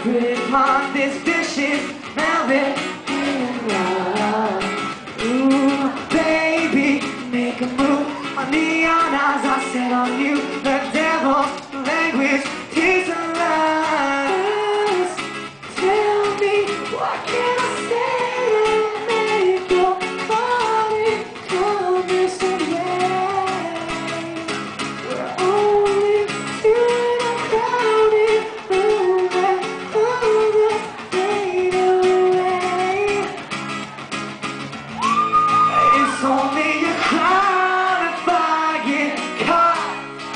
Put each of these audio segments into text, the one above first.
pretty pond, this vicious velvet. Ooh, baby, make a move. My neon eyes are set on you. The devil's language is lies. Tell me, what can I say to make your body come this way? We're only two in a crowded room that fade away. It's only a crowd if I get caught.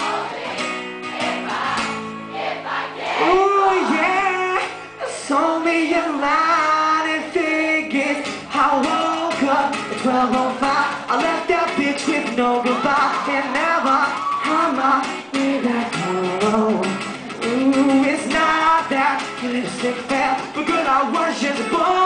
Ooh, yeah. It's only a line if it gets. I woke up at 12:05. I left that bitch with no goodbye. And never on my way back home. Ooh, it's not that lipstick fell, but good I was just born.